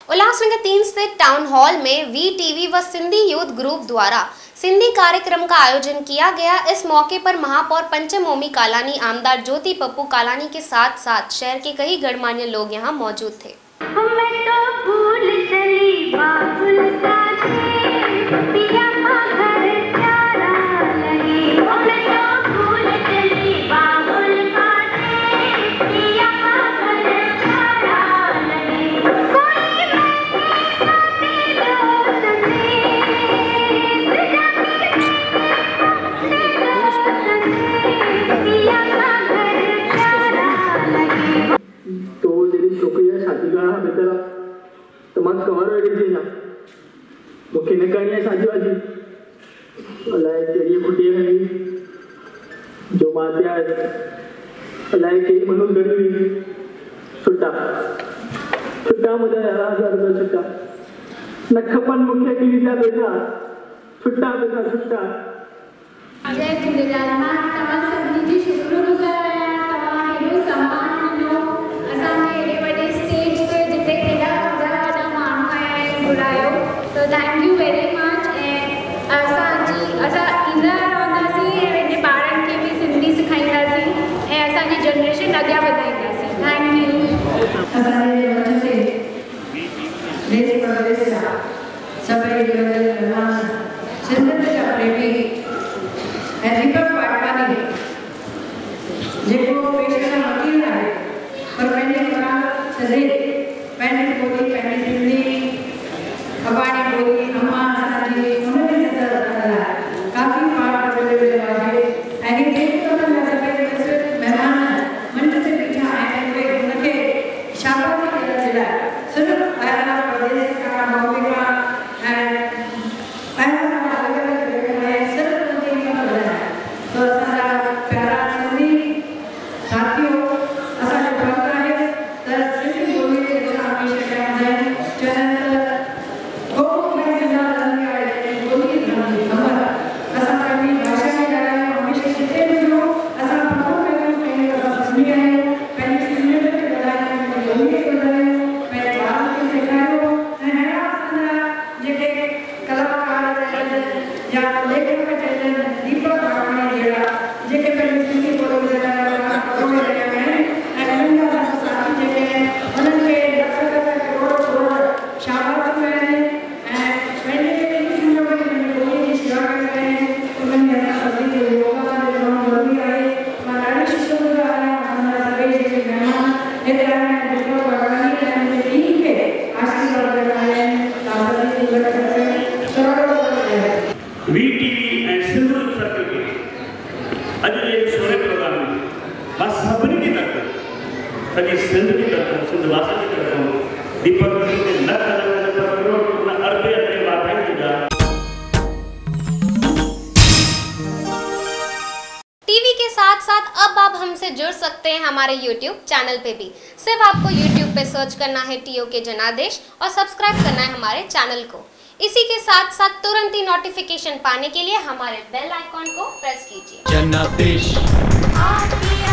उल्लासनगर 3 स्थित town hall में VTV व सिंधी यूथ ग्रुप द्वारा सिंधी कार्यक्रम का आयोजन किया गया। इस मौके पर महापौर पंचम ओमी कालानी, आमदार ज्योति पप्पू कालानी के साथ साथ शहर के कई गणमान्य लोग यहां मौजूद थे। तमाम कवर वेगळी ना मुख्य ने कहीं साजी वाजी अलाय तेरी खुटी है जो मात्या अलाय के म्हणून गरीबी सुट्टा सुट्टा मुझे 1000 रुपये सुट्टा नखपन मुख्य की लिया बेटा सुट्टा बेटा सुट्टा जय झूलेलाल। मां तमाम सभिनी जी शुक्रगुज़ार आहियां। तव्हां हेॾो सम्मान ॾिनो असांखे हेॾे वॾे स्टेज ते जिते हेॾा वॾा माण्हू आया आहिनि घुरायो, तो थैंक यू वेरी मच। ऐं असां ईंदा रहंदासीं ऐं पंहिंजे ॿारनि खे बि सिंधी सेखारींदासीं ऐं असांजी जनरेशन अॻियां वधाईंदासीं। Thank you. असांजे मंच ते देश परदेश जा सभई महिमान सिंधियत जा प्रेमी ऐं दीपक वाटवानी जेको पेशे सां वकील आहे पर पंहिंजे मकान सॼे पंहिंजी ॿोली पंहिंजी सिंधी अबाणी ॿोली अम्मा असांजी हुनमें नज़र रखंदा काफ़ी पाठ मिलियो आहे। ऐं जेके असांजा सभई महिमान मंच ते बीठा आहिनि उहे हुनखे शाबाशी ॾियण जे लाइ सिर्फ़ु ॿाहिरां परदेस खां बॉम्बे खां ऐं टीवी के साथ साथ अब आप हमसे जुड़ सकते हैं हमारे YouTube चैनल पे भी। सिर्फ आपको YouTube पे सर्च करना है TOK जनादेश और सब्सक्राइब करना है हमारे चैनल को। इसी के साथ साथ तुरंत ही नोटिफिकेशन पाने के लिए हमारे बेल आइकॉन को प्रेस कीजिए। जनादेश